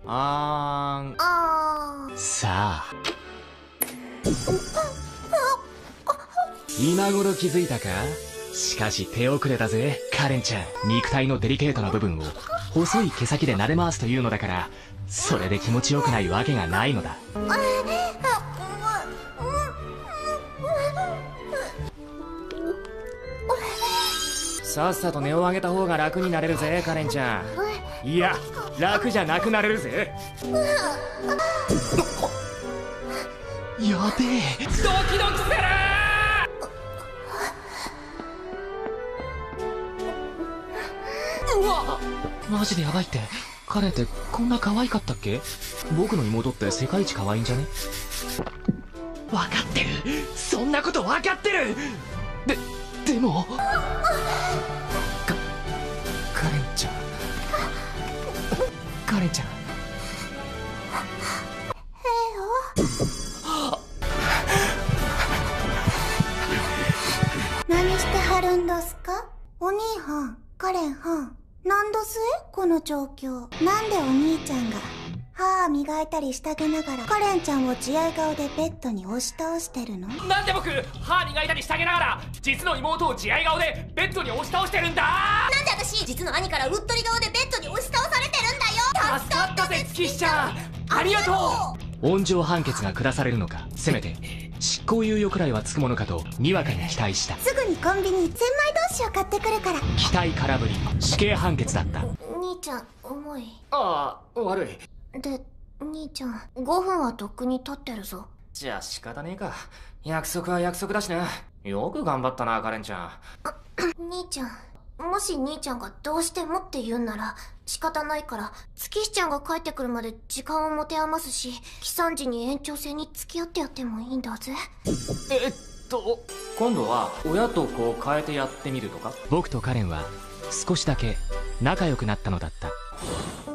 さあ今頃気づいたか。しかし手遅れだぜカレンちゃん。肉体のデリケートな部分を細い毛先で撫で回すというのだから、それで気持ちよくないわけがないのだ。さっさと値を上げた方が楽になれるぜカレンちゃん。いや楽じゃなくなれるぜ。やべえ、ドキドキする。うわマジでやばいって。カレンってこんな可愛かったっけ。僕の妹って世界一可愛いんじゃね。分かってる、そんなこと分かってる。でもカレンちゃん、カレンちゃん。 何してはるんどすか。お兄はん、カレンはん、なんどすえこの状況。なんでお兄ちゃんが歯磨いたりしてあげながらカレンちゃんを慈愛顔でベッドに押し倒してるの。 なんで僕歯磨いたりしてあげながら実の妹を慈愛顔でベッドに押し倒してるんだ。 なんで私実の兄からうっとり顔でベッドに押し倒されてるんだよ。 助かったぜ月ちゃん、ありがとう。温情判決が下されるのか、せめて執行猶予くらいはつくものかとにわかに期待した。 すぐにコンビニゼンマイ同士を買ってくるから。 期待空振り、死刑判決だった。 兄ちゃん重い。 ああ悪い。 で兄ちゃん5分はとっくに経ってるぞ。 じゃあ仕方ねえか、約束は約束だしな。よく頑張ったなカレンちゃん。 兄ちゃん、もし兄ちゃんがどうしてもって言うんなら仕方ないから月日ちゃんが帰ってくるまで時間を持て余すし、喜三時に延長戦に付き合ってやってもいいんだぜ。 今度は親と子を変えてやってみるとか。僕とカレンは少しだけ仲良くなったのだった。